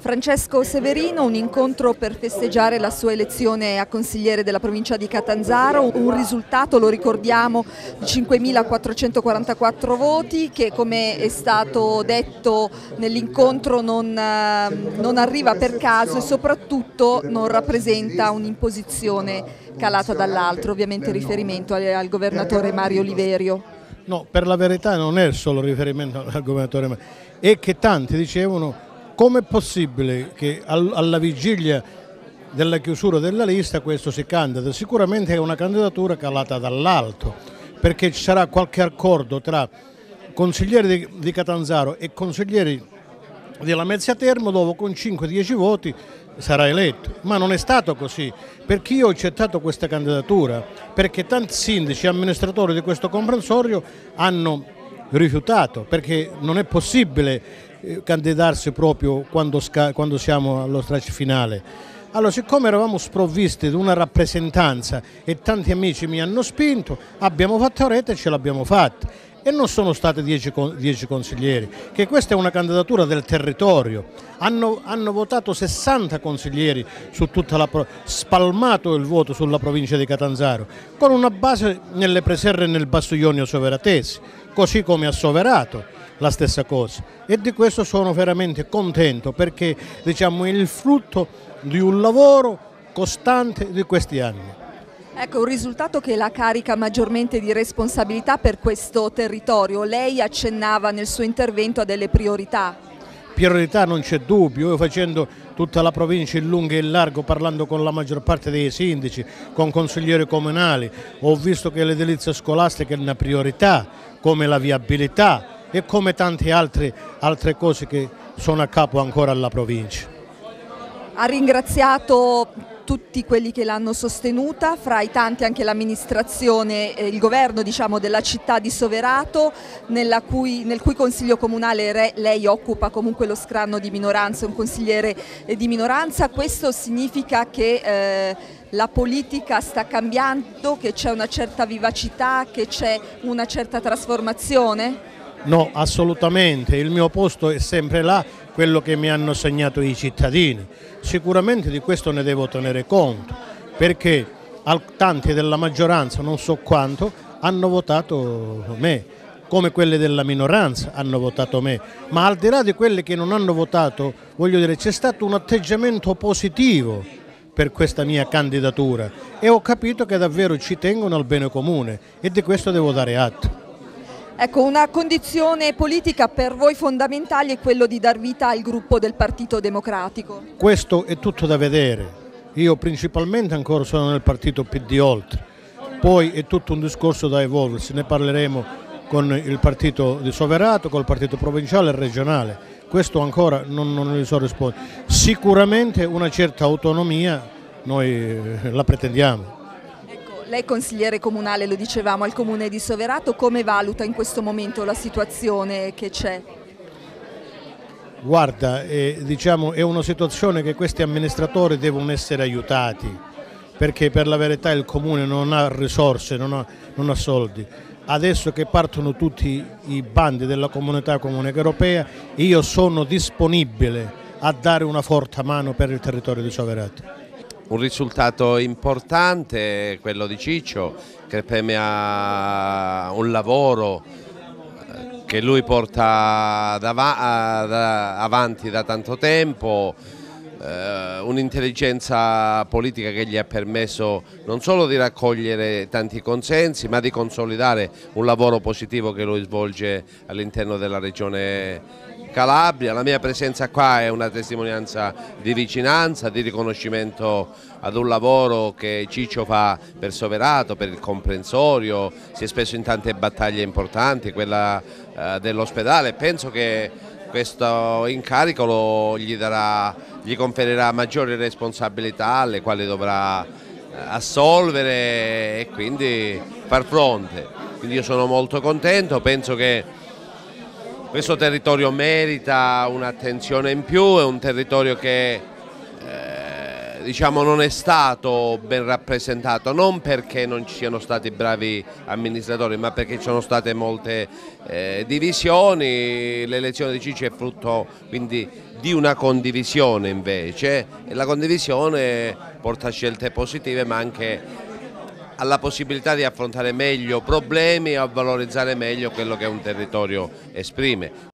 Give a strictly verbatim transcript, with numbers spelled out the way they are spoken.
Francesco Severino, un incontro per festeggiare la sua elezione a consigliere della provincia di Catanzaro, un risultato, lo ricordiamo, di cinquemilaquattrocentoquarantaquattro voti che, come è stato detto nell'incontro, non, non arriva per caso e soprattutto non rappresenta un'imposizione calata dall'altro, ovviamente riferimento al, al governatore Mario Oliverio. No, per la verità non è solo riferimento al governatore Mario, è che tanti dicevano: com'è possibile che alla vigilia della chiusura della lista questo si candida? Sicuramente è una candidatura calata dall'alto, perché ci sarà qualche accordo tra consiglieri di, di Catanzaro e consiglieri della Mezzia Terme, dove con cinque dieci voti sarà eletto. Ma non è stato così, perché io ho accettato questa candidatura, perché tanti sindaci e amministratori di questo comprensorio hanno rifiutato, perché non è possibile candidarsi proprio quando, quando siamo allo straccio finale. Allora, siccome eravamo sprovvisti di una rappresentanza e tanti amici mi hanno spinto, abbiamo fatto rete e ce l'abbiamo fatta. E non sono stati dieci, dieci consiglieri, che questa è una candidatura del territorio. Hanno, hanno votato sessanta consiglieri su tutta la spalmato il voto sulla provincia di Catanzaro, con una base nelle Preserre e nel Basso Ionio Soveratesi, così come a Soverato la stessa cosa, e di questo sono veramente contento, perché diciamo è il frutto di un lavoro costante di questi anni. Ecco, un risultato che la carica maggiormente di responsabilità per questo territorio. Lei accennava nel suo intervento a delle priorità. Priorità non c'è dubbio, io facendo tutta la provincia in lungo e in largo, parlando con la maggior parte dei sindaci, con consiglieri comunali, ho visto che l'edilizia scolastica è una priorità, come la viabilità e come tante altre, altre cose che sono a capo ancora alla provincia. Ha ringraziato tutti quelli che l'hanno sostenuta, fra i tanti anche l'amministrazione e il governo, diciamo, della città di Soverato, nella cui, nel cui consiglio comunale lei occupa comunque lo scranno di minoranza, un consigliere di minoranza. Questo significa che eh, la politica sta cambiando, che c'è una certa vivacità, che c'è una certa trasformazione? No, assolutamente, il mio posto è sempre là, quello che mi hanno segnato i cittadini. Sicuramente di questo ne devo tenere conto, perché tanti della maggioranza, non so quanto, hanno votato me, come quelli della minoranza hanno votato me, ma al di là di quelli che non hanno votato, voglio dire, c'è stato un atteggiamento positivo per questa mia candidatura e ho capito che davvero ci tengono al bene comune e di questo devo dare atto. Ecco, una condizione politica per voi fondamentale è quello di dar vita al gruppo del Partito Democratico. Questo è tutto da vedere. Io principalmente ancora sono nel partito P D Oltre, poi è tutto un discorso da evolversi, ne parleremo con il partito di Soverato, col partito provinciale e regionale. Questo ancora non, non ne so rispondere. Sicuramente una certa autonomia noi la pretendiamo. Lei è consigliere comunale, lo dicevamo, al comune di Soverato, come valuta in questo momento la situazione che c'è? Guarda, eh, diciamo, è una situazione che questi amministratori devono essere aiutati, perché per la verità il comune non ha risorse, non ha, non ha soldi. Adesso che partono tutti i bandi della comunità comunitaria europea, io sono disponibile a dare una forte mano per il territorio di Soverato. Un risultato importante, quello di Ciccio, che premia un lavoro che lui porta avanti da tanto tempo, un'intelligenza politica che gli ha permesso non solo di raccogliere tanti consensi, ma di consolidare un lavoro positivo che lui svolge all'interno della regione Calabria. La mia presenza qua è una testimonianza di vicinanza, di riconoscimento ad un lavoro che Ciccio fa per Soverato, per il comprensorio, si è speso in tante battaglie importanti, quella eh, dell'ospedale. Penso che questo incarico lo, gli, darà, gli conferirà maggiori responsabilità alle quali dovrà assolvere e quindi far fronte. Quindi io sono molto contento, penso che questo territorio merita un'attenzione in più, è un territorio che eh, diciamo, non è stato ben rappresentato, non perché non ci siano stati bravi amministratori, ma perché ci sono state molte eh, divisioni. L'elezione di Ciccio è frutto quindi di una condivisione invece, e la condivisione porta a scelte positive ma anche alla possibilità di affrontare meglio problemi e a valorizzare meglio quello che un territorio esprime.